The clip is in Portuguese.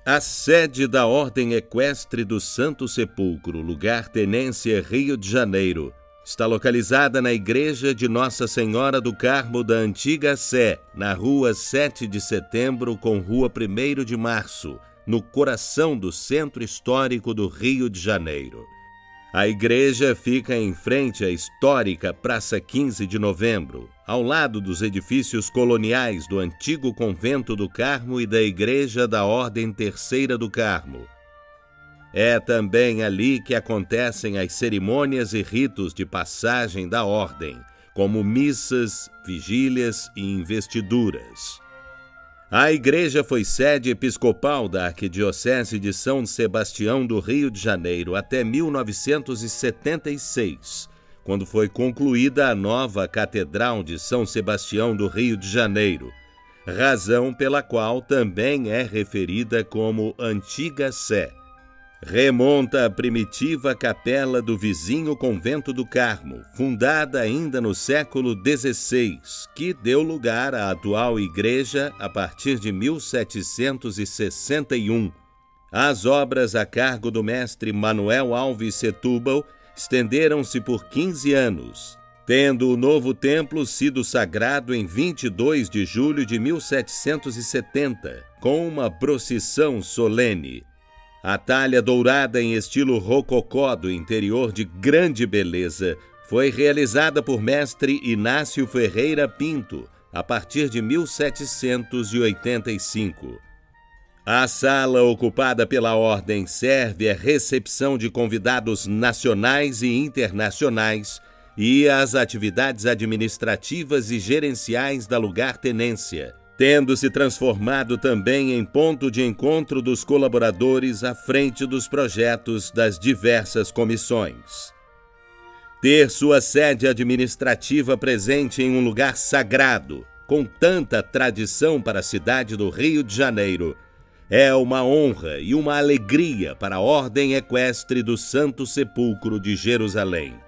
A sede da Ordem Equestre do Santo Sepulcro, lugar-tenência Rio de Janeiro, está localizada na Igreja de Nossa Senhora do Carmo da Antiga Sé, na Rua 7 de Setembro com Rua 1º de Março, no coração do Centro Histórico do Rio de Janeiro. A igreja fica em frente à histórica Praça 15 de Novembro, ao lado dos edifícios coloniais do antigo Convento do Carmo e da Igreja da Ordem Terceira do Carmo. É também ali que acontecem as cerimônias e ritos de passagem da ordem, como missas, vigílias e investiduras. A igreja foi sede episcopal da Arquidiocese de São Sebastião do Rio de Janeiro até 1976, quando foi concluída a nova Catedral de São Sebastião do Rio de Janeiro, razão pela qual também é referida como Antiga Sé. Remonta à primitiva capela do vizinho Convento do Carmo, fundada ainda no século XVI, que deu lugar à atual igreja a partir de 1761. As obras a cargo do mestre Manuel Alves Setúbal estenderam-se por 15 anos, tendo o novo templo sido sagrado em 22 de julho de 1770, com uma procissão solene. A talha dourada em estilo rococó do interior de grande beleza foi realizada por mestre Inácio Ferreira Pinto a partir de 1785. A sala ocupada pela ordem serve à recepção de convidados nacionais e internacionais e às atividades administrativas e gerenciais da lugar-tenência, tendo se transformado também em ponto de encontro dos colaboradores à frente dos projetos das diversas comissões. Ter sua sede administrativa presente em um lugar sagrado, com tanta tradição para a cidade do Rio de Janeiro, é uma honra e uma alegria para a Ordem Equestre do Santo Sepulcro de Jerusalém.